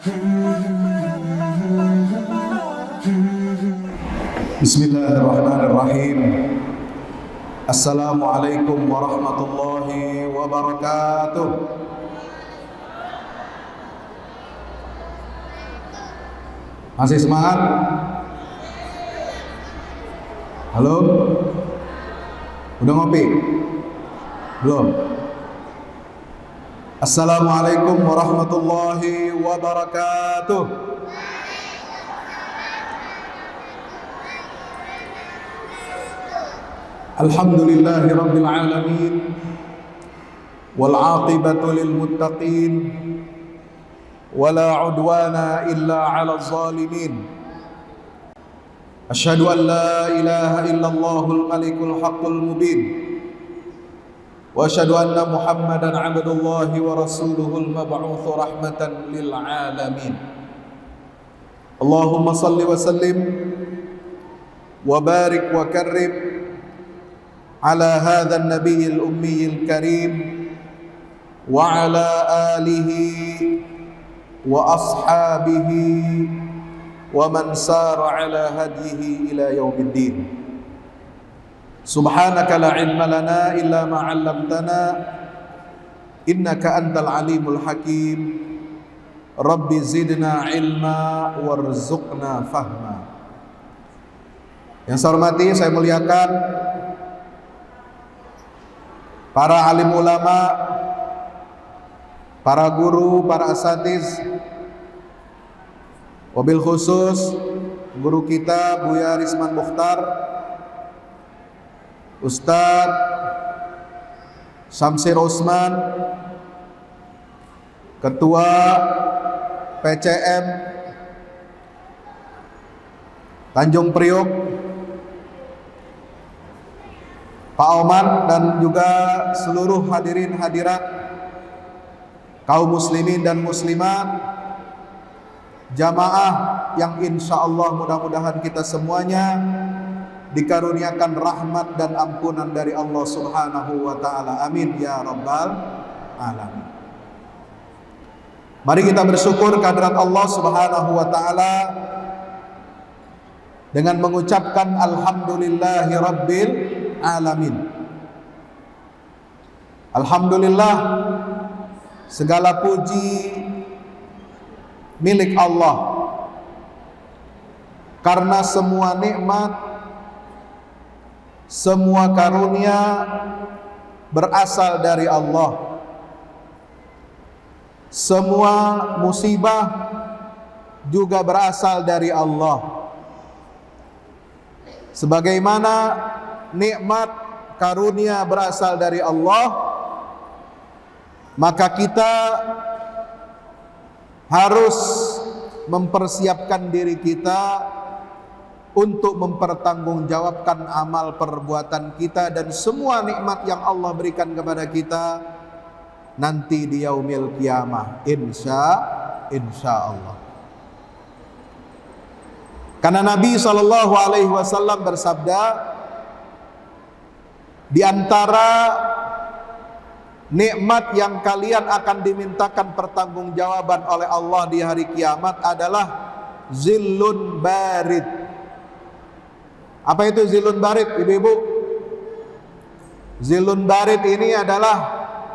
Bismillahirrahmanirrahim. Assalamualaikum warahmatullahi wabarakatuh. Masih semangat? Halo? Udah ngopi? Belum? Assalamualaikum warahmatullahi wabarakatuh. Alhamdulillahi rabbil alamin, wal aqibatu lil muttaqin, wala udwana illa 'alal zalimin. Asyhadu an la ilaha illallahul malikul haqqul mubin, wa asyhadu anna Muhammadan 'abdullahi wa rasuluhul mab'utsu rahmatan lil alamin. Allahumma shalli wa sallim wa barik wa karrim ala hadzal nabiyil ummiyil karim wa ala alihi wa ashabihi wa man sara ala hadihi ila yaumiddin. Subhanaka la ilma lana illa ma 'allamtana innaka antal alimul hakim. Rabbi zidna ilma warzuqna fahma. Yang saya hormati, saya muliakan para alim ulama, para guru, para asatiz, wabil khusus guru kita Buya Risman Mukhtar, Ustadz Syamsir Usman, Ketua PCM Tanjung Priok, Pak Oman, dan juga seluruh hadirin hadirat kaum muslimin dan muslimat, jamaah yang insya Allah mudah-mudahan kita semuanya dikaruniakan rahmat dan ampunan dari Allah Subhanahu wa ta'ala. Amin ya rabbal alamin. Mari kita bersyukur kehadirat Allah Subhanahu wa ta'ala dengan mengucapkan alhamdulillahi rabbil alamin. Alhamdulillah, segala puji milik Allah, karena semua nikmat, semua karunia berasal dari Allah. Semua musibah juga berasal dari Allah. Sebagaimana nikmat karunia berasal dari Allah, maka kita harus mempersiapkan diri kita untuk mempertanggungjawabkan amal perbuatan kita dan semua nikmat yang Allah berikan kepada kita nanti di yaumil qiyamah, insya Allah. Karena Nabi SAW bersabda, di antara nikmat yang kalian akan dimintakan pertanggungjawaban oleh Allah di hari kiamat adalah zillun barid. Apa itu zillun barid, ibu-ibu? Zillun barid ini adalah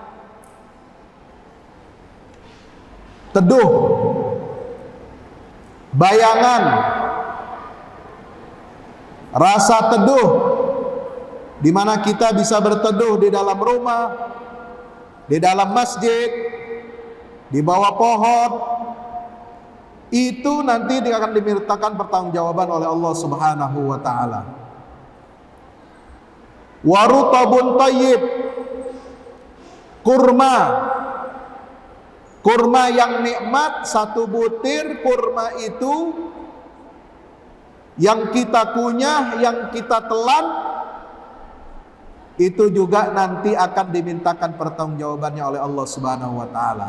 teduh, bayangan, rasa teduh, di mana kita bisa berteduh di dalam rumah, di dalam masjid, di bawah pohon. Itu nanti akan dimintakan pertanggungjawaban oleh Allah Subhanahu wa ta'ala. Warutabun tayyib, kurma yang nikmat, satu butir kurma itu yang kita kunyah, yang kita telan, itu juga nanti akan dimintakan pertanggungjawabannya oleh Allah Subhanahu wa ta'ala.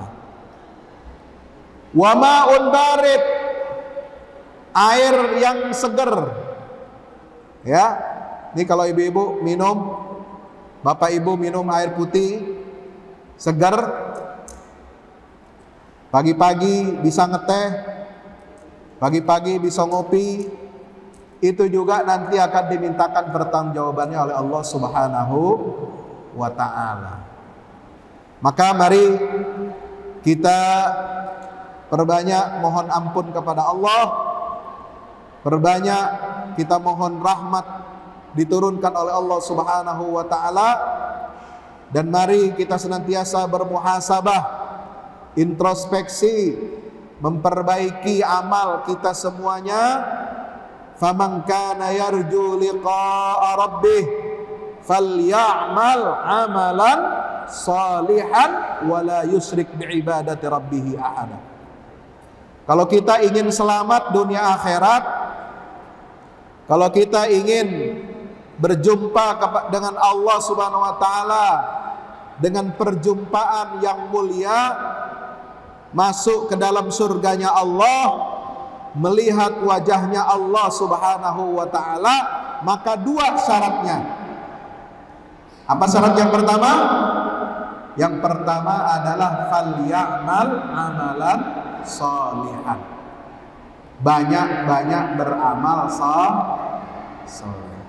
Wa ma'un barid, air yang seger. Ya, ini kalau ibu-ibu minum, bapak ibu minum air putih segar, Pagi-pagi bisa ngeteh, pagi-pagi bisa ngopi, itu juga nanti akan dimintakan pertanggungjawabannya oleh Allah Subhanahu wa ta'ala. Maka mari kita perbanyak mohon ampun kepada Allah, perbanyak kita mohon rahmat diturunkan oleh Allah Subhanahu wa ta'ala, dan mari kita senantiasa bermuhasabah, introspeksi, memperbaiki amal kita semuanya. Faman kana yarju liqa'a rabbih falyamal amalan salihan wala yusyrik biibadati rabbih ahada. Kalau kita ingin selamat dunia akhirat, kalau kita ingin berjumpa dengan Allah Subhanahu wa taala dengan perjumpaan yang mulia, masuk ke dalam surganya Allah, melihat wajahnya Allah Subhanahu wa ta'ala, maka dua syaratnya. Apa syarat yang pertama? Yang pertama adalah falyamal amalan sholihan. Banyak-banyak beramal soleh.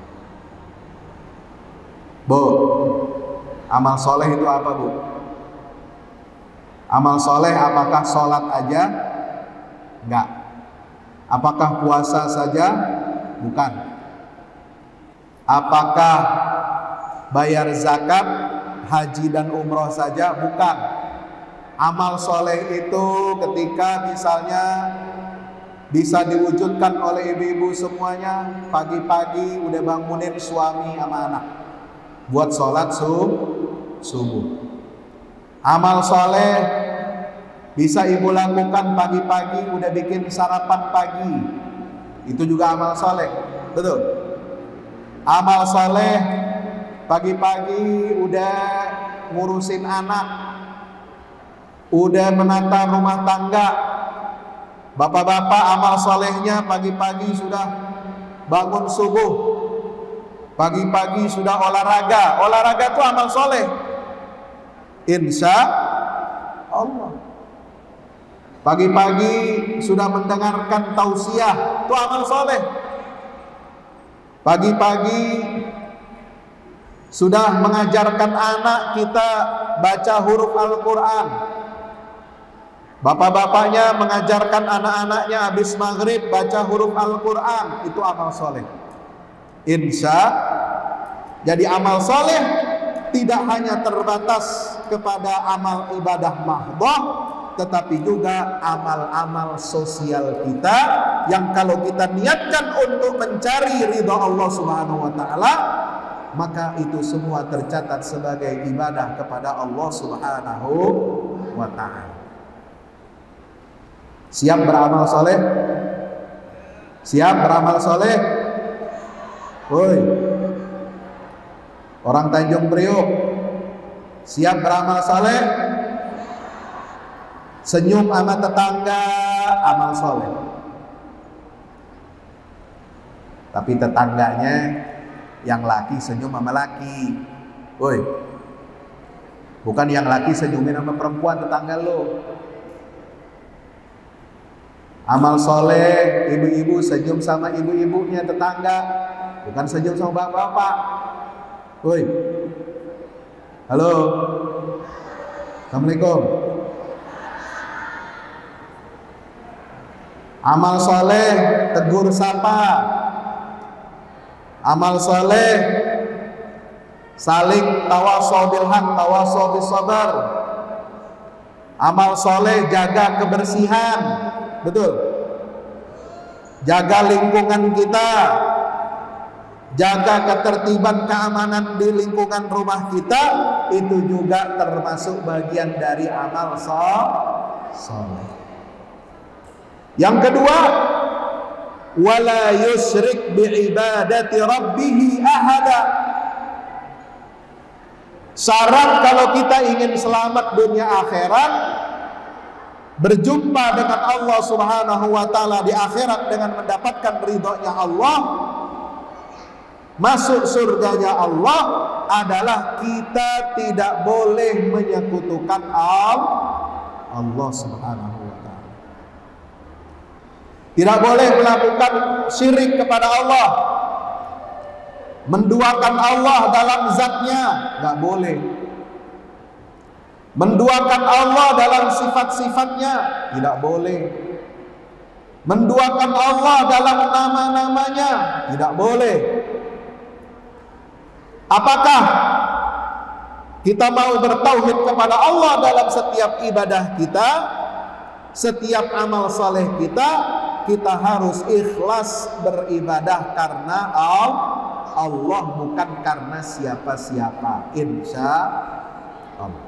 Bu, amal soleh itu apa, Bu? Amal soleh apakah sholat aja? Enggak. Apakah puasa saja? Bukan. Apakah bayar zakat, haji dan umroh saja? Bukan. Amal soleh itu ketika misalnya bisa diwujudkan oleh ibu-ibu semuanya, pagi-pagi udah bangunin suami sama anak buat sholat subuh. Amal soleh bisa ibu lakukan pagi-pagi, udah bikin sarapan pagi. Itu juga amal soleh. Betul. Amal soleh pagi-pagi udah ngurusin anak, udah menata rumah tangga. Bapak-bapak amal solehnya pagi-pagi sudah bangun subuh, pagi-pagi sudah olahraga. Olahraga itu amal soleh, insya Allah. Pagi-pagi sudah mendengarkan tausiah, itu amal soleh. Pagi-pagi sudah mengajarkan anak kita baca huruf Al-Quran. Bapak-bapaknya mengajarkan anak-anaknya habis maghrib baca huruf Al-Quran, itu amal soleh. Jadi amal soleh tidak hanya terbatas kepada amal ibadah mahdoh, tetapi juga amal-amal sosial kita yang kalau kita niatkan untuk mencari ridha Allah Subhanahu wa ta'ala, maka itu semua tercatat sebagai ibadah kepada Allah Subhanahu wa ta'ala. Siap beramal soleh? Siap beramal soleh? Woi, orang Tanjung Priok, siap beramal soleh? Senyum sama tetangga, amal soleh. Tapi tetangganya yang laki senyum sama laki. Woi, bukan yang laki senyumin sama perempuan tetangga lo. Amal soleh, ibu-ibu senyum sama ibu-ibunya tetangga, bukan senyum sama bapak-bapak. Woi, halo, assalamualaikum. Amal soleh tegur sapa. Amal soleh saling tawasau bil haq, tawasau bis sabar. Amal soleh jaga kebersihan, betul. Jaga lingkungan kita, jaga ketertiban keamanan di lingkungan rumah kita, itu juga termasuk bagian dari amal soleh. Yang kedua, wala yusyrik biibadati rabbih ahada. Syarat kalau kita ingin selamat dunia akhirat, berjumpa dengan Allah Subhanahu wa ta'ala di akhirat dengan mendapatkan ridhonya Allah, masuk surganya Allah, adalah kita tidak boleh menyekutukan Allah Subhanahu Tidak boleh melakukan syirik kepada Allah, menduakan Allah dalam zatnya, nggak boleh. Menduakan Allah dalam sifat-sifatnya, tidak boleh. Menduakan Allah dalam nama-namanya, tidak boleh. Apakah kita mau bertauhid kepada Allah dalam setiap ibadah kita, setiap amal saleh kita, kita harus ikhlas beribadah karena Allah, bukan karena siapa-siapa, insya Allah.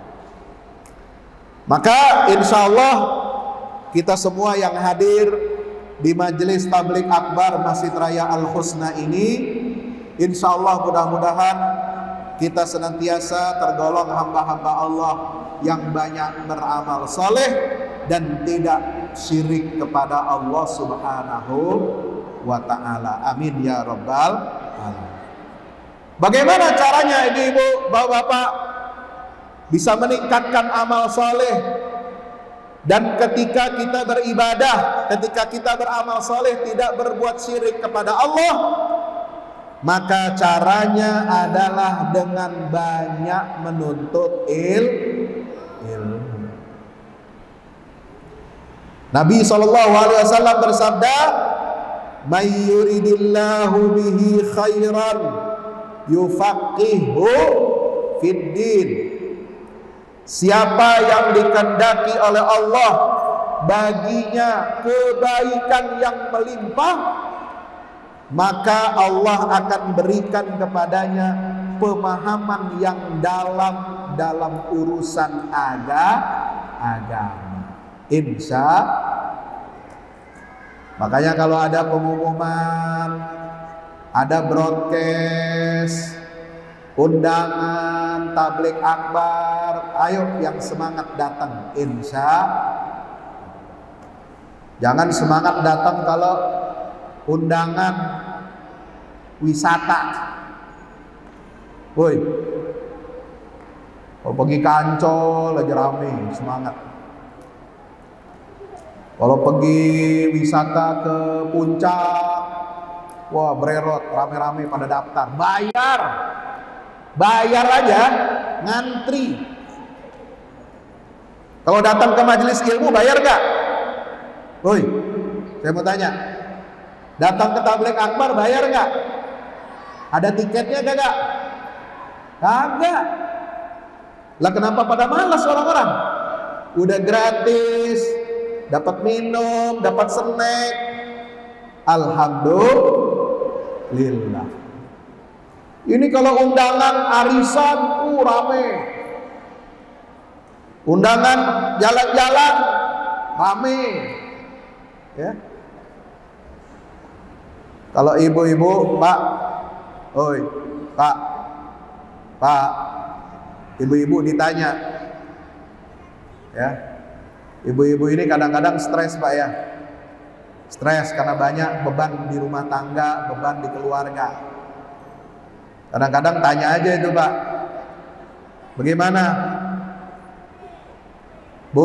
Maka insya Allah kita semua yang hadir di majelis tabligh akbar Masjid Raya Al Husna ini, insya Allah mudah-mudahan kita senantiasa tergolong hamba-hamba Allah yang banyak beramal soleh dan tidak syirik kepada Allah Subhanahu wa ta'ala. Amin ya rabbal alamin. Bagaimana caranya ibu-ibu, bapak-bapak bisa meningkatkan amal soleh? Dan ketika kita beribadah, ketika kita beramal soleh tidak berbuat syirik kepada Allah, maka caranya adalah dengan banyak menuntut ilmu. Nabi SAW bersabda, "May yuridillahu bihi khairan yufaqihu fid din." Siapa yang dikehendaki oleh Allah baginya kebaikan yang melimpah, maka Allah akan berikan kepadanya pemahaman yang dalam urusan agama. Insya. Makanya kalau ada pengumuman, ada broadcast, undangan tabligh akbar, ayo yang semangat datang, insya. Jangan semangat datang kalau undangan wisata. Woi, kalau pergi ke Ancol lagi rame, semangat. Kalau pergi wisata ke Puncak, wah bererot, rame-rame pada daftar, bayar aja, ngantri. Kalau datang ke majelis ilmu bayar gak? Woi, saya mau tanya, datang ke tabligh akbar bayar gak? Ada tiketnya gak? Kagak. Lah kenapa pada malas orang-orang? Udah gratis, dapat minum, dapat snack. Alhamdulillah. Ini kalau undangan arisan, rame. Undangan jalan-jalan, rame. Ya. Kalau ibu-ibu, Pak, oi, Pak, ibu-ibu ditanya, ya, ibu-ibu ini kadang-kadang stres Pak ya, stres karena banyak beban di rumah tangga, beban di keluarga. Kadang-kadang tanya aja itu Pak, bagaimana Bu?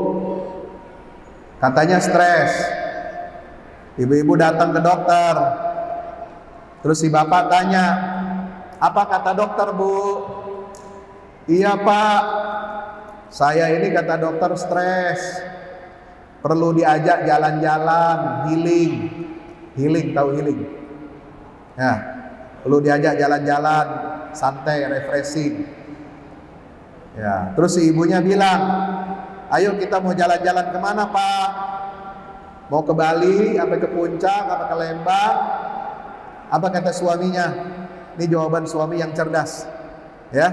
Katanya stres. Ibu-ibu datang ke dokter, terus si bapak tanya, apa kata dokter Bu? Iya Pak, saya ini kata dokter stres, perlu diajak jalan-jalan, healing, tahu healing? Ya, perlu diajak jalan-jalan, santai, refreshing. Ya, terus si ibunya bilang, ayo kita mau jalan-jalan kemana Pak? Mau ke Bali, apa ke Puncak, apa ke Lembang? Apa kata suaminya? Ini jawaban suami yang cerdas, ya.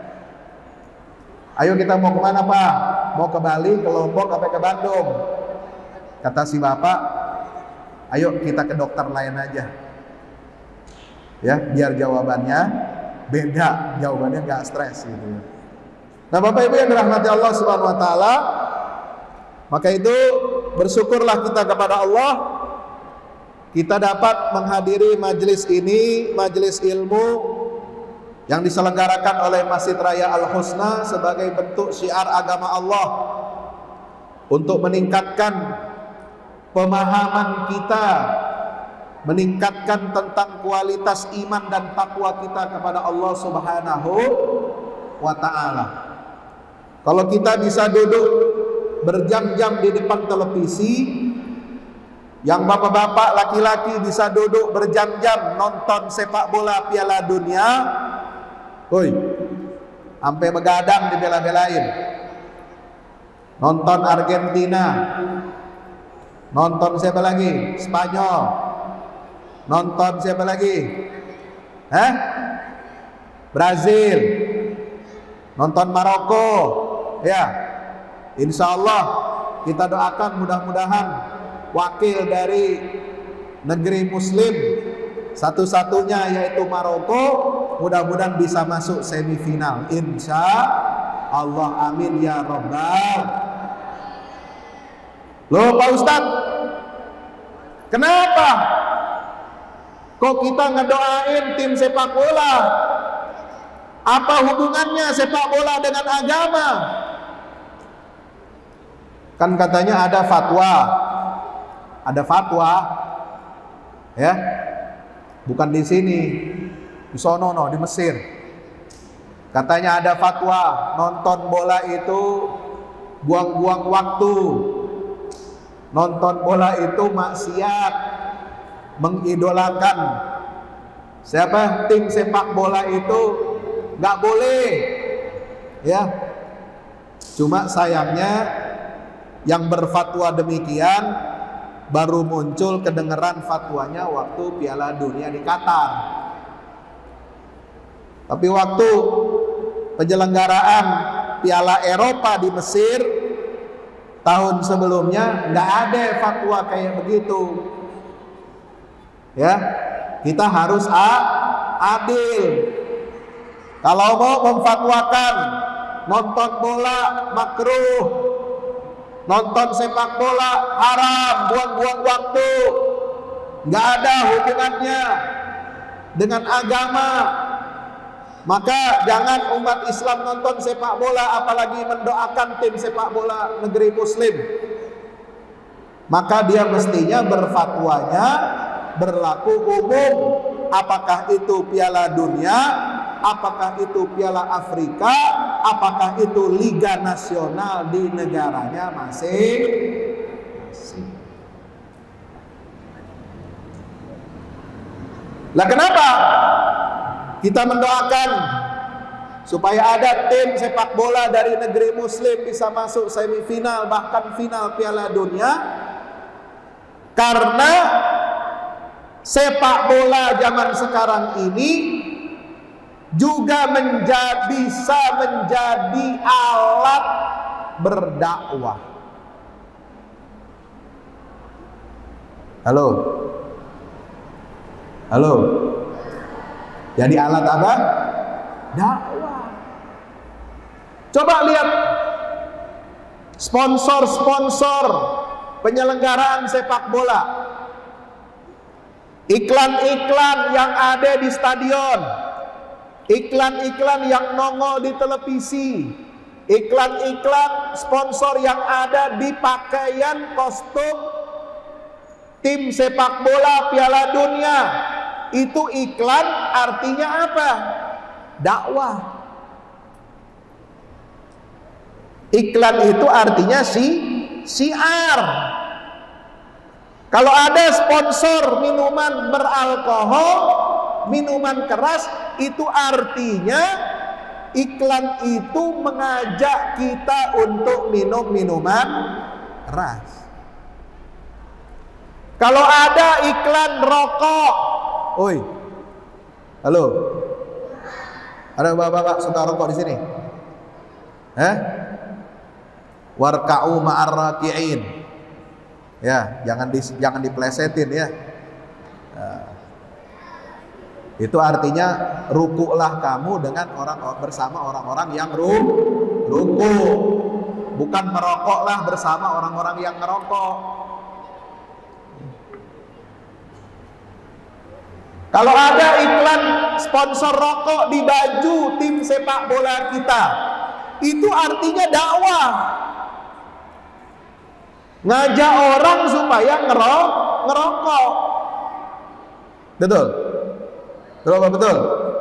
Ayo kita mau kemana Pak? Mau ke Bali, ke Lombok, apa ke Bandung? Kata si bapak, ayo kita ke dokter lain aja. Ya, biar jawabannya beda, jawabannya nggak stres gitu. Nah, Bapak Ibu yang dirahmati Allah Subhanahu wa taala, maka itu bersyukurlah kita kepada Allah, kita dapat menghadiri majelis ini, majelis ilmu yang diselenggarakan oleh Masjid Raya Al Husna sebagai bentuk syiar agama Allah untuk meningkatkan pemahaman kita, meningkatkan tentang kualitas iman dan takwa kita kepada Allah Subhanahu wa ta'ala. Kalau kita bisa duduk berjam-jam di depan televisi, yang bapak-bapak laki-laki bisa duduk berjam-jam nonton sepak bola Piala Dunia, woi, sampai begadang dibela-belain. Nonton Argentina, nonton siapa lagi? Spanyol, nonton siapa lagi? Brazil, nonton Maroko, ya. Insya Allah kita doakan mudah-mudahan wakil dari negeri Muslim satu-satunya yaitu Maroko mudah-mudahan bisa masuk semifinal. Insya Allah, amin ya Rabbal. Loh Pak Ustadz, kenapa kok kita ngedoain tim sepak bola? Apa hubungannya sepak bola dengan agama? Kan katanya ada fatwa, ya, bukan di sini, di sono, di Mesir. Katanya ada fatwa nonton bola itu buang-buang waktu, nonton bola itu maksiat, mengidolakan siapa tim sepak bola itu nggak boleh, ya. Cuma sayangnya yang berfatwa demikian baru muncul kedengeran fatwanya waktu Piala Dunia di Qatar. Tapi waktu penyelenggaraan Piala Eropa di Mesir tahun sebelumnya nggak ada fatwa kayak begitu. Ya, kita harus adil. Kalau mau memfatwakan nonton bola makruh, nonton sepak bola haram, buang-buang waktu, nggak ada hubungannya dengan agama, maka jangan umat Islam nonton sepak bola, apalagi mendoakan tim sepak bola negeri Muslim. Maka dia mestinya berfatwanya berlaku umum, apakah itu Piala Dunia, apakah itu Piala Afrika, apakah itu Liga Nasional di negaranya masing-masing. Lah kenapa kita mendoakan supaya ada tim sepak bola dari negeri Muslim bisa masuk semifinal bahkan final Piala Dunia? Karena sepak bola zaman sekarang ini juga bisa menjadi alat berdakwah. Halo? Jadi alat apa? Dakwah. Coba lihat sponsor-sponsor penyelenggaraan sepak bola. Iklan-iklan yang ada di stadion, iklan-iklan yang nongol di televisi, iklan-iklan sponsor yang ada di pakaian kostum tim sepak bola Piala Dunia. Itu iklan artinya apa? Dakwah. Iklan itu artinya syiar. Kalau ada sponsor minuman beralkohol, minuman keras, itu artinya iklan itu mengajak kita untuk minum minuman keras. Kalau ada iklan rokok, oi, halo, ada bapak-bapak suka rokok di sini? Warka'u ma'ar raki'in. Ya, jangan diplesetin ya. Itu artinya rukuklah kamu dengan bersama orang-orang yang ruku, bukan merokoklah bersama orang-orang yang ngerokok. Kalau ada iklan sponsor rokok di baju tim sepak bola kita, itu artinya dakwah. ngajak orang supaya ngerokok. Betul? Betul?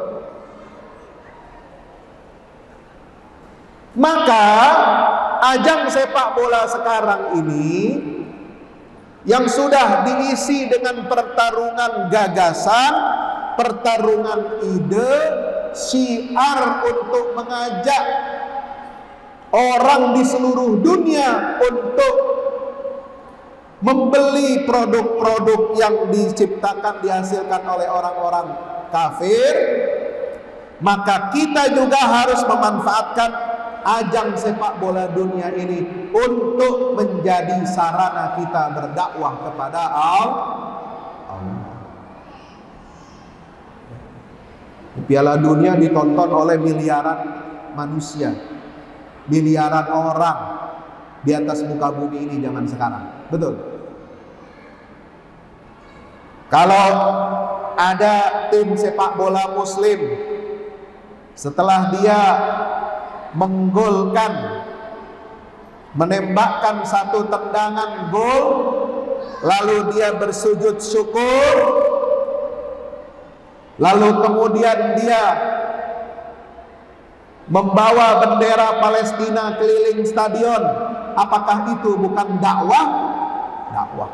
Maka ajang sepak bola sekarang ini yang sudah diisi dengan pertarungan gagasan, pertarungan ide, syiar untuk mengajak orang di seluruh dunia untuk membeli produk-produk yang diciptakan, dihasilkan oleh orang-orang kafir. Maka kita juga harus memanfaatkan ajang sepak bola dunia ini untuk menjadi sarana kita berdakwah kepada Allah. Piala dunia ditonton oleh miliaran manusia, miliaran orang di atas muka bumi ini zaman sekarang. Betul? Kalau ada tim sepak bola muslim, setelah dia menggolkan, menembakkan satu tendangan gol, lalu dia bersujud syukur, lalu kemudian dia membawa bendera Palestina keliling stadion, apakah itu bukan dakwah? Dakwah.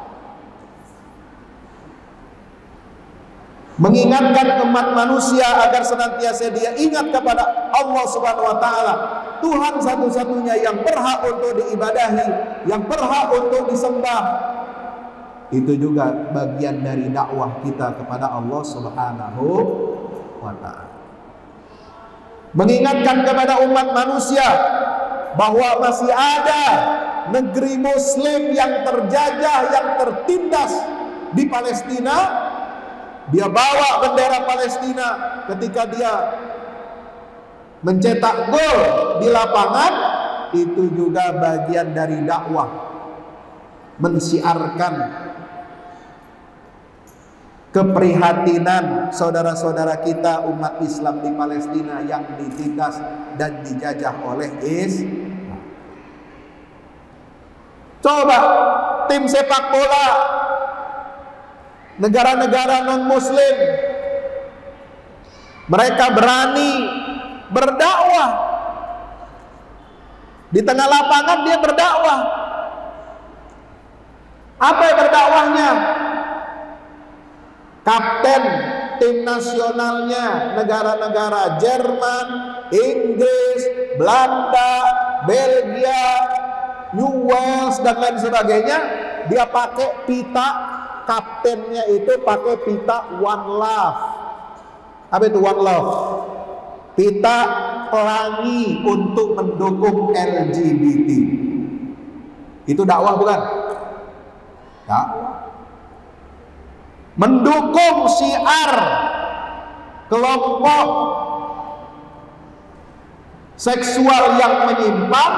Mengingatkan umat manusia agar senantiasa dia ingat kepada Allah Subhanahu wa taala, Tuhan satu-satunya yang berhak untuk diibadahi, yang berhak untuk disembah. Itu juga bagian dari dakwah kita kepada Allah Subhanahu wa taala. Mengingatkan kepada umat manusia bahwa masih ada negeri muslim yang terjajah, yang tertindas di Palestina. Dia bawa bendera Palestina ketika dia mencetak gol di lapangan. Itu juga bagian dari dakwah, mensiarkan keprihatinan saudara-saudara kita umat Islam di Palestina yang ditindas dan dijajah oleh Israel. Coba tim sepak bola negara-negara non-muslim, mereka berani berdakwah di tengah lapangan. Dia berdakwah. Apa yang berdakwahnya? Kapten tim nasionalnya negara-negara Jerman, Inggris, Belanda, Belgia, New Wales dan lain sebagainya, dia pakai pita. Kaptennya itu pakai pita One Love. Apa itu One Love? Pita pelangi untuk mendukung LGBT. Itu dakwah bukan? Dakwah. Mendukung syiar kelompok seksual yang menyimpang,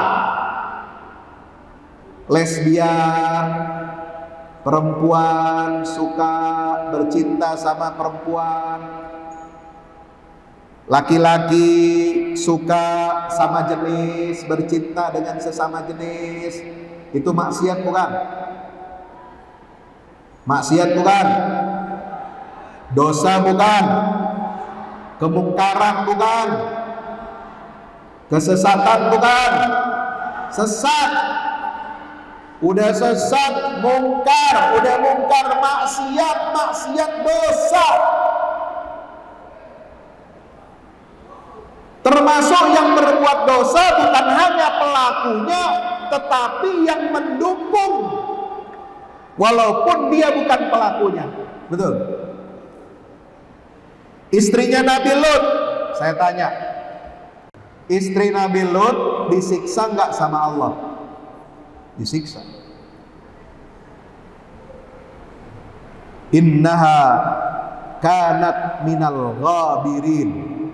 lesbian, perempuan suka bercinta sama perempuan, laki-laki suka sama jenis, bercinta dengan sesama jenis. Itu maksiat bukan? Maksiat bukan? Dosa bukan? Kemungkaran bukan? Kesesatan bukan? Sesat. Udah sesat, mungkar, udah mungkar, maksiat dosa. Termasuk yang berbuat dosa bukan hanya pelakunya, tetapi yang mendukung, walaupun dia bukan pelakunya. Betul? Istrinya Nabi Lut, saya tanya, istri Nabi Lut disiksa nggak sama Allah? Disiksa. Innaha kanat minal ghabirin.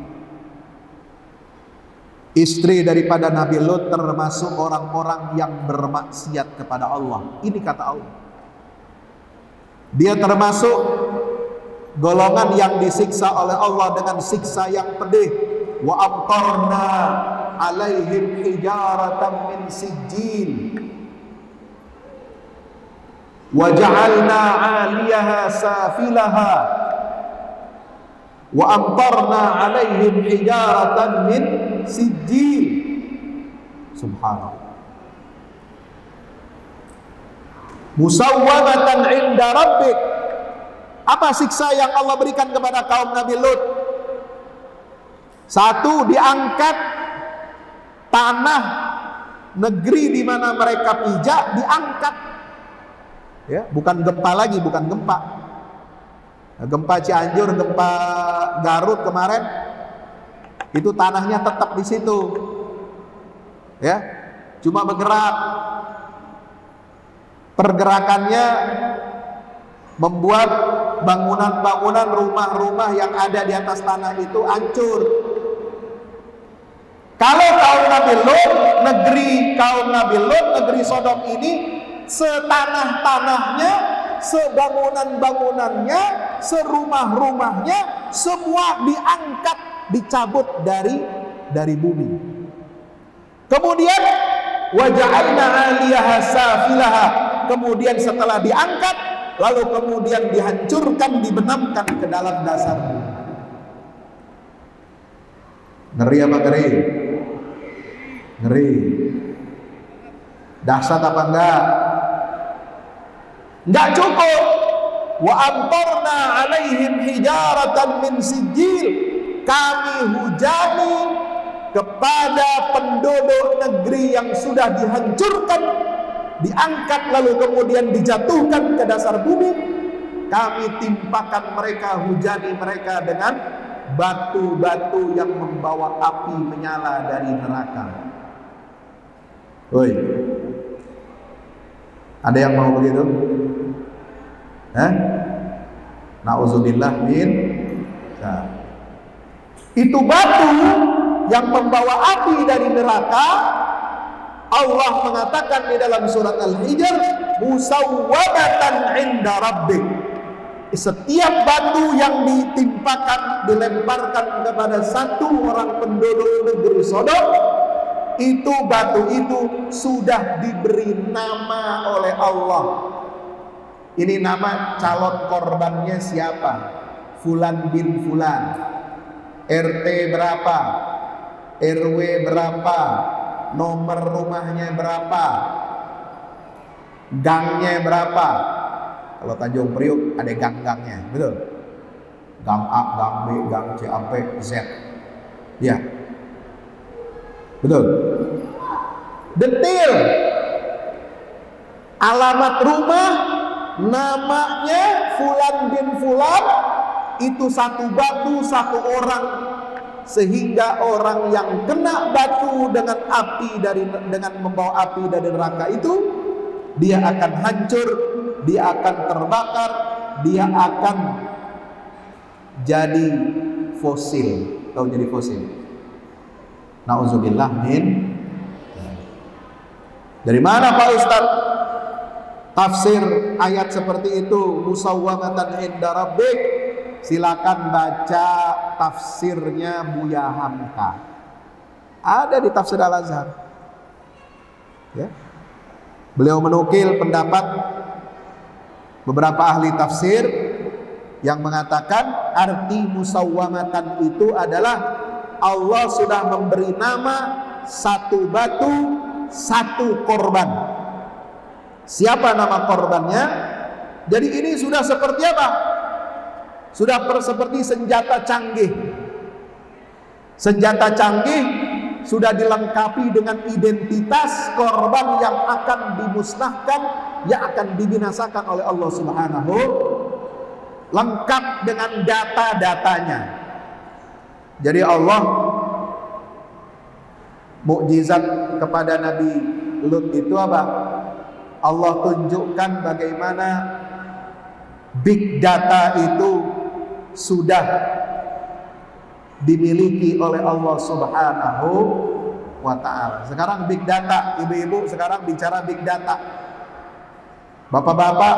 Istri daripada Nabi Lut termasuk orang-orang yang bermaksiat kepada Allah. Ini kata Allah. Dia termasuk golongan yang disiksa oleh Allah dengan siksa yang pedih. Wa amtarna alaihim hijaratan min sijjin. wa ja'alna 'aliyaha safilaha wa amtarna 'alaihim hijaratan min sijil. Subhanallah. Musawwamatan 'inda rabbik. Apa siksa yang Allah berikan kepada kaum Nabi Lut? Satu, diangkat tanah negeri di mana mereka pijak, diangkat. Ya, bukan gempa lagi, bukan gempa. Gempa Cianjur, gempa Garut kemarin, itu tanahnya tetap di situ. Ya, cuma bergerak. Pergerakannya membuat bangunan-bangunan, rumah-rumah yang ada di atas tanah itu hancur. Kalau kaum Nabi Lut, negeri Sodom ini, setanah-tanahnya, sebangunan-bangunannya, serumah-rumahnya, semua diangkat, dicabut dari bumi. Kemudian waja'alna 'aliyaha safilaha. Kemudian setelah diangkat, lalu kemudian dihancurkan, dibenamkan ke dalam dasar bumi. Ngeri apa ngeri? Ngeri. Dahsyat apa enggak? Enggak cukup. Wa amtarna 'alaihim hijaratan min sijil. Kami hujani kepada penduduk negeri yang sudah dihancurkan, diangkat lalu kemudian dijatuhkan ke dasar bumi. Kami timpakan mereka, hujani mereka dengan batu-batu yang membawa api menyala dari neraka. Woi, ada yang mau begitu? Nauzubillah min. Nah, itu batu yang membawa api dari neraka. Allah mengatakan di dalam surat Al-Hijr, musawwamatan 'inda rabbik. Setiap batu yang ditimpakan, dilemparkan kepada satu orang penduduk negeri Sodom, itu batu itu sudah diberi nama oleh Allah. Ini nama calon korbannya siapa? Fulan bin Fulan. RT berapa? RW berapa? Nomor rumahnya berapa? Gangnya berapa? Kalau Tanjung Priuk ada gang-gangnya, betul? Gang A, gang B, gang C sampai Z. Ya. Betul. Detail. Alamat rumah, namanya Fulan bin Fulan, itu satu batu, satu orang. Sehingga orang yang kena batu dengan membawa api dari neraka itu, dia akan hancur, dia akan terbakar, dia akan jadi fosil. Tahu jadi fosil? Nauzubillah min. Dari mana Pak Ustadz tafsir ayat seperti itu? Musawwamatan 'inda rabbik. Silakan baca tafsirnya Buya Hamka. Ada di tafsir Al-Azhar. Ya. Beliau menukil pendapat beberapa ahli tafsir yang mengatakan arti musawwamatan itu adalah Allah sudah memberi nama satu batu, satu korban. Siapa nama korbannya? Jadi ini sudah seperti apa? Sudah seperti senjata canggih. Senjata canggih sudah dilengkapi dengan identitas korban yang akan dimusnahkan, yang akan dibinasakan oleh Allah Subhanahu, lengkap dengan data-datanya. Jadi Allah mukjizat kepada Nabi Lut itu apa? Allah tunjukkan bagaimana big data itu sudah dimiliki oleh Allah Subhanahu wa ta'ala. Sekarang big data, ibu-ibu sekarang bicara big data. Bapak-bapak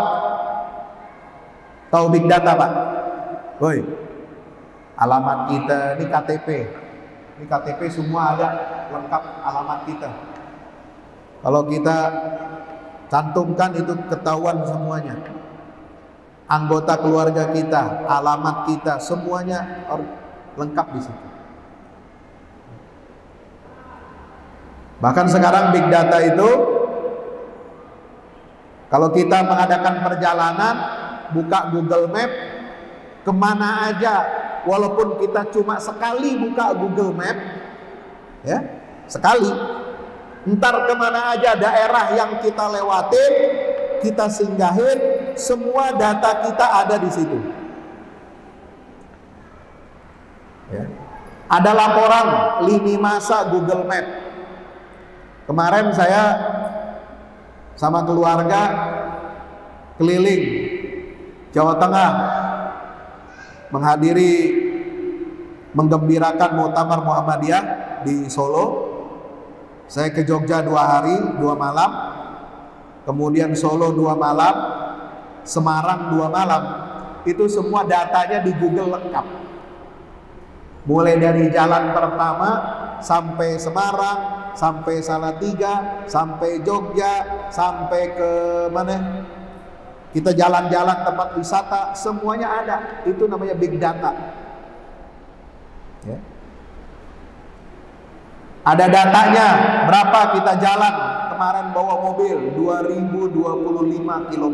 tahu big data, Pak? Woi, alamat kita, ini KTP. Ini KTP semua ada lengkap alamat kita. Kalau kita Cantumkan, itu ketahuan semuanya. Anggota keluarga kita, alamat kita, semuanya lengkap di situ. Bahkan sekarang big data itu, kalau kita mengadakan perjalanan, buka Google Map, kemana aja, walaupun kita cuma sekali buka Google Map, ya, sekali, entar kemana aja daerah yang kita lewatin, kita singgahin, semua data kita ada di situ. Ya. Ada laporan lini masa Google Map. Kemarin saya sama keluarga keliling Jawa Tengah menghadiri, menggembirakan Muktamar Muhammadiyah di Solo. Saya ke Jogja 2 hari 2 malam, kemudian Solo 2 malam, Semarang 2 malam. Itu semua datanya di Google lengkap. Mulai dari jalan pertama sampai Semarang, sampai Salatiga, sampai Jogja, sampai ke mana? Kita jalan-jalan tempat wisata, semuanya ada. Itu namanya big data. Ya. Ada datanya, berapa kita jalan kemarin bawa mobil, 2025 km.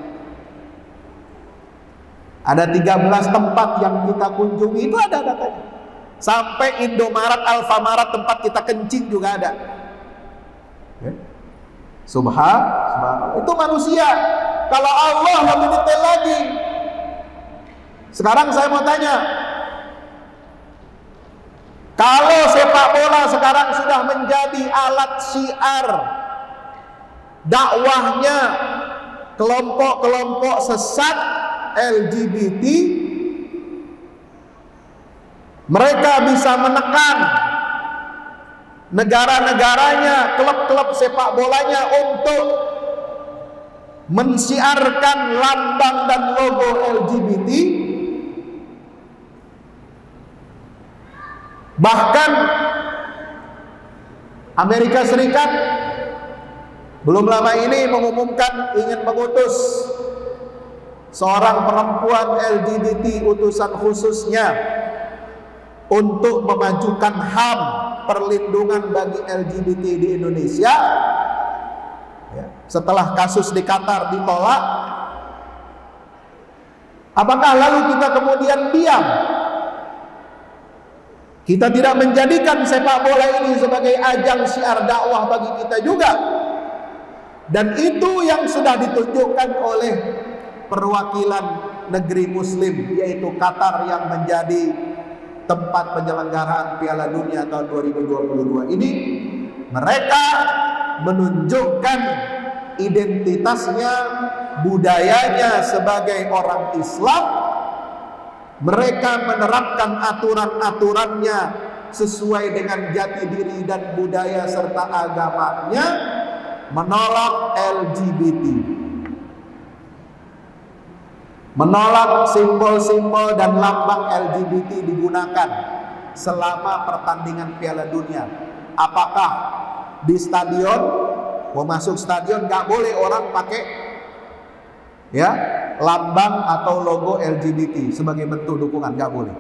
Ada 13 tempat yang kita kunjungi, itu ada datanya. Sampai Indomaret, Alfamaret, tempat kita kencing juga ada. Ya. Subhanallah. Itu manusia. Kalau Allah lebih detail lagi. Sekarang saya mau tanya, kalau sepak bola sekarang sudah menjadi alat syiar dakwahnya kelompok-kelompok sesat LGBT, mereka bisa menekan negara-negaranya, klub-klub sepak bolanya untuk mensiarkan lambang dan logo LGBT. Bahkan Amerika Serikat belum lama ini mengumumkan ingin mengutus seorang perempuan LGBT, utusan khususnya untuk memajukan HAM, perlindungan bagi LGBT di Indonesia. Ya, setelah kasus di Qatar ditolak, apakah lalu kita kemudian diam? Kita tidak menjadikan sepak bola ini sebagai ajang syiar dakwah bagi kita juga. Dan itu yang sudah ditunjukkan oleh perwakilan negeri muslim, yaitu Qatar, yang menjadi tempat penyelenggaraan Piala Dunia tahun 2022 ini. Mereka menunjukkan identitasnya, budayanya sebagai orang Islam. Mereka menerapkan aturan-aturannya sesuai dengan jati diri dan budaya serta agamanya, menolak LGBT, menolak simbol-simbol dan lambang LGBT digunakan selama pertandingan Piala Dunia. Apakah di stadion, mau masuk stadion nggak boleh orang pakai ya lambang atau logo LGBT sebagai bentuk dukungan, nggak boleh.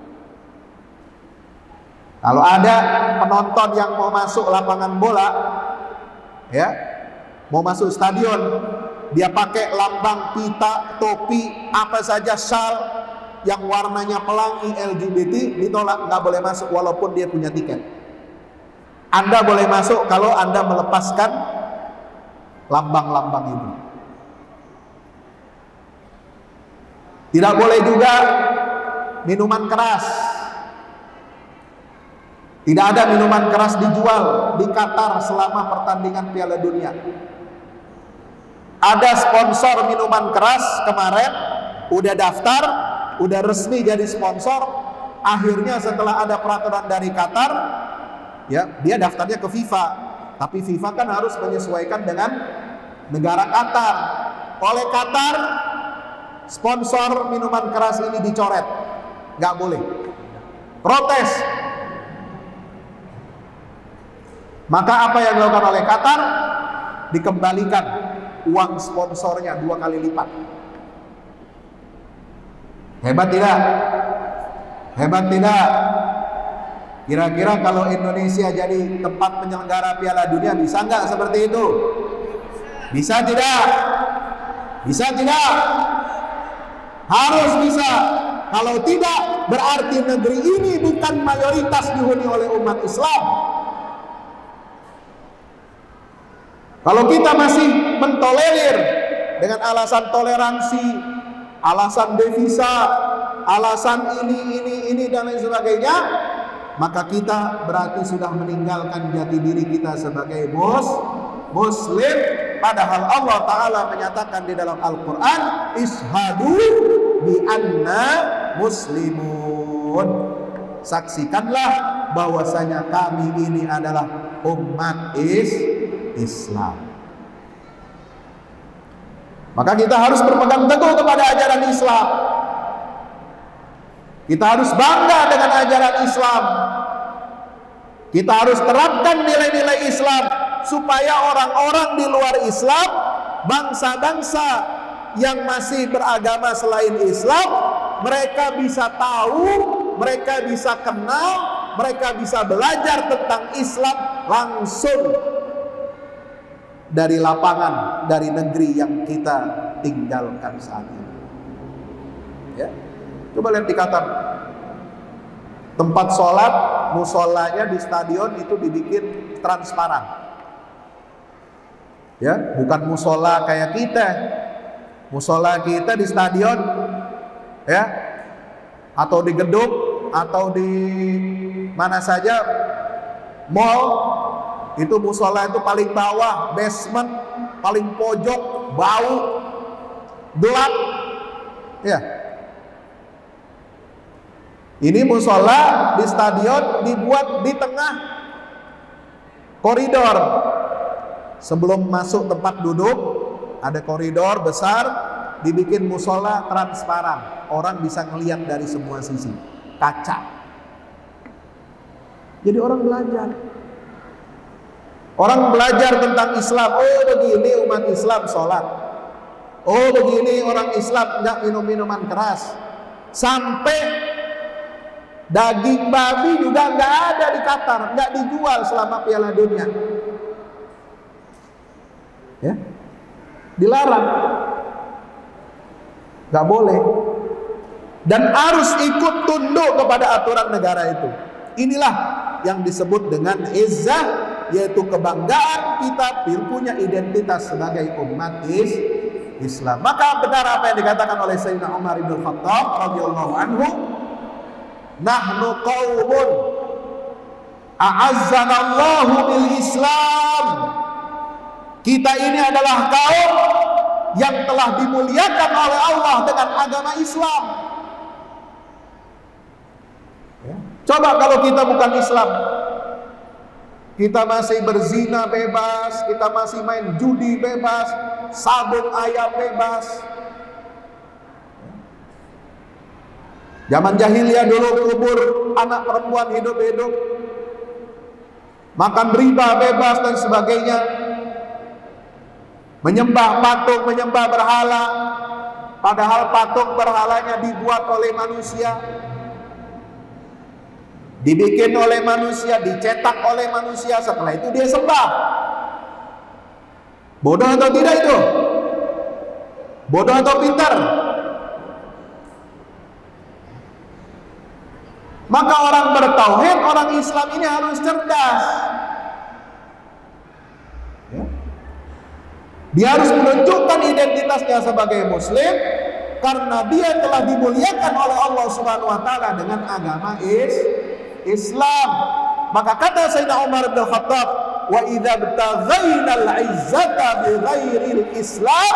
Kalau ada penonton yang mau masuk lapangan bola, ya, mau masuk stadion, dia pakai lambang, pita, topi, apa saja, syal yang warnanya pelangi LGBT, ditolak, nggak boleh masuk walaupun dia punya tiket. Anda boleh masuk kalau Anda melepaskan lambang-lambang itu. Tidak boleh juga minuman keras. Tidak ada minuman keras dijual di Qatar selama pertandingan Piala Dunia. Ada sponsor minuman keras kemarin, udah daftar, udah resmi jadi sponsor. Akhirnya setelah ada peraturan dari Qatar, ya, dia daftarnya ke FIFA. Tapi FIFA kan harus menyesuaikan dengan negara Qatar. Oleh Qatar, sponsor minuman keras ini dicoret, nggak boleh. Protes. Maka apa yang dilakukan oleh Qatar? Dikembalikan uang sponsornya 2 kali lipat. Hebat tidak? Hebat tidak? Kira-kira kalau Indonesia jadi tempat penyelenggara Piala Dunia, bisa nggak seperti itu? Bisa tidak? Bisa tidak? Harus bisa. Kalau tidak, berarti negeri ini bukan mayoritas dihuni oleh umat Islam. Kalau kita masih mentolerir dengan alasan toleransi, alasan devisa, alasan ini dan lain sebagainya, maka kita berarti sudah meninggalkan jati diri kita sebagai Muslim. Padahal Allah Ta'ala menyatakan di dalam Al-Quran, ishadu bi anna muslimun. Saksikanlah bahwasanya kami ini adalah umat Islam. Maka kita harus berpegang teguh kepada ajaran Islam. Kita harus bangga dengan ajaran Islam. Kita harus terapkan nilai-nilai Islam supaya orang-orang di luar Islam, bangsa-bangsa yang masih beragama selain Islam, mereka bisa tahu, mereka bisa kenal, mereka bisa belajar tentang Islam langsung dari lapangan, dari negeri yang kita tinggalkan saat ini. Ya, coba lihat di Qatar, tempat sholat, musolanya di stadion itu dibikin transparan. Ya, bukan musola kayak kita. Musola kita di stadion, ya, atau di gedung, atau di mana saja, mall, itu musola itu paling bawah, basement, paling pojok, bau, gelap. Ya. Ini musola di stadion dibuat di tengah koridor. Sebelum masuk tempat duduk, ada koridor besar, dibikin musola transparan. Orang bisa ngelihat dari semua sisi, kaca. Jadi orang belajar. Orang belajar tentang Islam. Oh, begini umat Islam sholat. Oh, begini orang Islam nggak minum minuman keras. Sampai daging babi juga nggak ada di Qatar, nggak dijual selama Piala Dunia. Ya, dilarang, nggak boleh, dan harus ikut tunduk kepada aturan negara itu. Inilah yang disebut dengan izzah, yaitu kebanggaan kita punya identitas sebagai umat Islam. Maka benar apa yang dikatakan oleh Sayyidina Umar bin Khattab radhiyallahu anhu, nahnu qaumun a'azzanallahu bil Islam. Kita ini adalah kaum yang telah dimuliakan oleh Allah dengan agama Islam. Ya. Coba kalau kita bukan Islam, kita masih berzina bebas, kita masih main judi bebas, sabung ayam bebas. Zaman jahiliyah dulu kubur anak perempuan hidup-hidup, makan riba bebas dan sebagainya. Menyembah patung, menyembah berhala, padahal patung berhalanya dibuat oleh manusia, dibikin oleh manusia, dicetak oleh manusia, setelah itu dia sembah. Bodoh atau tidak itu? Bodoh atau pintar? Maka orang bertauhid, orang Islam ini harus cerdas. Dia harus menunjukkan identitasnya sebagai Muslim karena dia telah dimuliakan oleh Allah Subhanahu wa taala dengan agama Islam. Maka kata Sayyidina Umar bin Khattab, wa idza btaghaina al-izzata bi ghairil Islam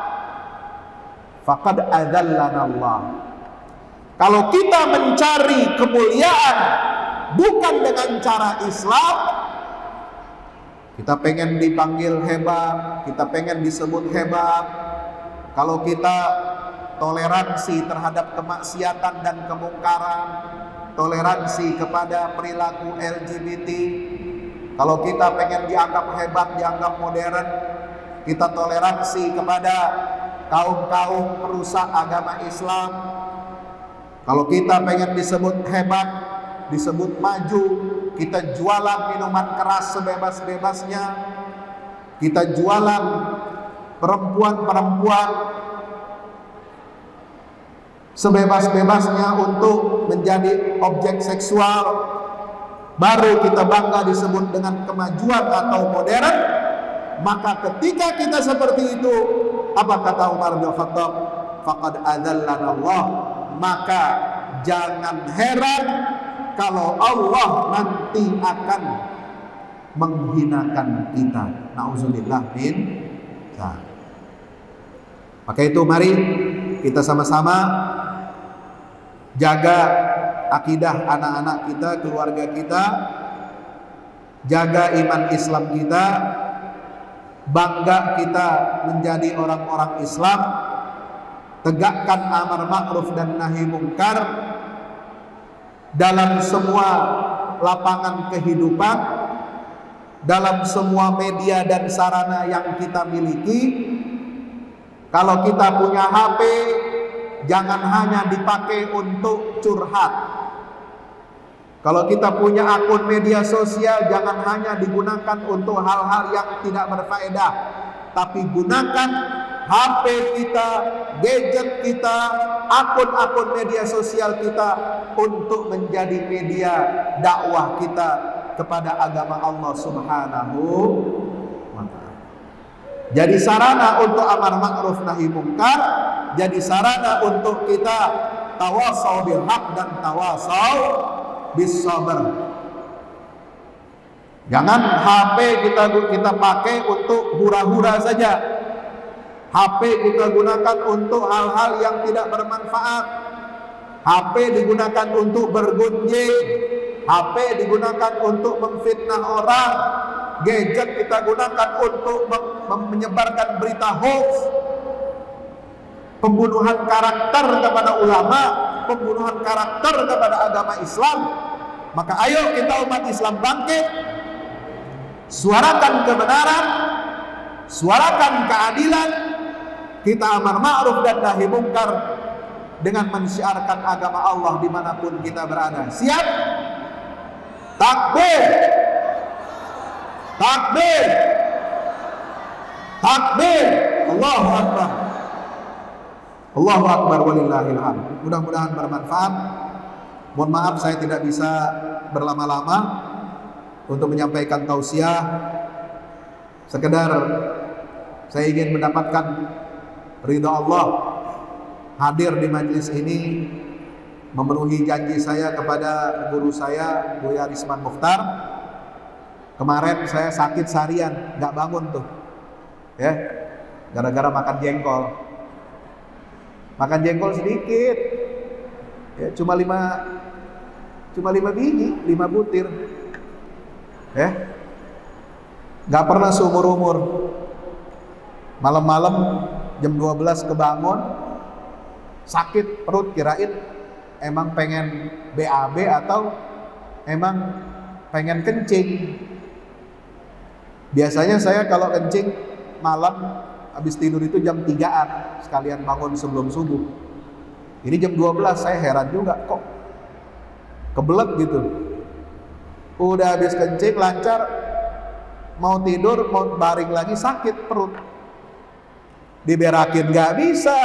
faqad adzallana Allah. Kalau kita mencari kemuliaan bukan dengan cara Islam, kita pengen dipanggil hebat, kita pengen disebut hebat. Kalau kita toleransi terhadap kemaksiatan dan kemungkaran, toleransi kepada perilaku LGBT, kalau kita pengen dianggap hebat, dianggap modern, kita toleransi kepada kaum-kaum perusak agama Islam. Kalau kita pengen disebut hebat, disebut maju, kita jualan minuman keras sebebas-bebasnya, kita jualan perempuan-perempuan sebebas-bebasnya untuk menjadi objek seksual, baru kita bangga disebut dengan kemajuan atau modern. Maka ketika kita seperti itu, apa kata Umar bin Khattab? Faqad adzallana Allah. Maka jangan heran kalau Allah nanti akan menghinakan kita. Nauzubillah min dzalik. Maka itu mari kita sama-sama jaga akidah anak-anak kita, keluarga kita, jaga iman Islam kita, bangga kita menjadi orang-orang Islam, tegakkan amar ma'ruf dan nahi mungkar dalam semua lapangan kehidupan, dalam semua media dan sarana yang kita miliki. Kalau kita punya HP, jangan hanya dipakai untuk curhat. Kalau kita punya akun media sosial, jangan hanya digunakan untuk hal-hal yang tidak berfaedah, tapi gunakan HP kita, gadget kita, akun-akun media sosial kita untuk menjadi media dakwah kita kepada agama Allah Subhanahu wa ta'ala. Jadi sarana untuk amar ma'ruf nahi mungkar, jadi sarana untuk kita tawasau bil haq dan tawasau bis sabr. Jangan HP kita pakai untuk hura-hura saja. HP kita gunakan untuk hal-hal yang tidak bermanfaat. HP digunakan untuk bergunjing, HP digunakan untuk memfitnah orang, gadget kita gunakan untuk menyebarkan berita hoax, pembunuhan karakter kepada ulama, pembunuhan karakter kepada agama Islam. Maka ayo kita umat Islam bangkit, suarakan kebenaran, suarakan keadilan, kita amar ma'ruf dan nahi mungkar dengan mensyiarkan agama Allah dimanapun kita berada. Siap? Takbir! Takbir! Takbir! Allahu Akbar! Allahu Akbar walillahil hamd. Mudah-mudahan bermanfaat. Mohon maaf saya tidak bisa berlama-lama untuk menyampaikan tausiah. Sekedar saya ingin mendapatkan ridha Allah, hadir di majelis ini, memenuhi janji saya kepada guru saya Buya Risman Mukhtar. Kemarin saya sakit seharian, nggak bangun tuh, ya, gara-gara makan jengkol. Makan jengkol sedikit, ya, cuma 5 biji, 5 butir, ya, nggak pernah seumur-umur. Malam-malam jam 12 kebangun, sakit perut, kirain emang pengen BAB atau emang pengen kencing. Biasanya saya kalau kencing malam habis tidur itu jam 3-an, sekalian bangun sebelum subuh. Ini jam 12, saya heran juga kok kebelet gitu. Udah habis kencing lancar, mau tidur, mau baring lagi sakit perut. Diberakin nggak bisa,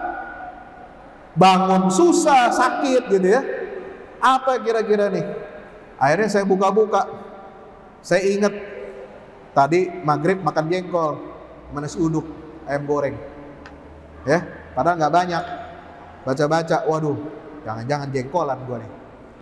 bangun susah, sakit gitu ya. Apa kira-kira nih? Akhirnya saya buka-buka, saya ingat tadi maghrib makan jengkol sama nasi uduk, ayam goreng, ya, padahal nggak banyak. Baca-baca, waduh, jangan-jangan jengkolan gua nih.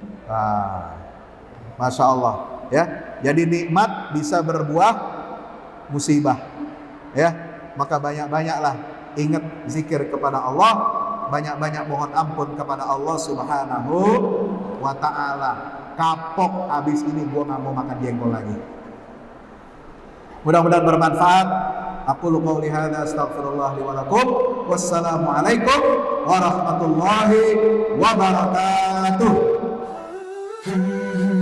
Masya Allah, ya. Jadi nikmat bisa berbuah musibah, ya. Maka banyak-banyaklah ingat zikir kepada Allah, banyak-banyak mohon ampun kepada Allah Subhanahu wa ta'ala. Kapok abis ini gua nggak mau makan jengkol lagi. Mudah-mudahan bermanfaat. Aqulu qouli hadza astaghfirullah li wa lakum. Wassalamualaikum warahmatullahi wabarakatuh.